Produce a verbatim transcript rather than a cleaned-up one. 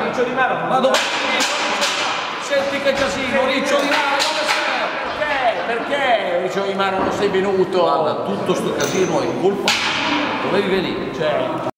Riccio Di Maro. Ma dove senti che casino, Riccio Di Maro, dove sei? Perché? Perché Riccio Di Maro non sei venuto? Guarda, tutto sto casino è colpa. Dovevi venire. Cioè.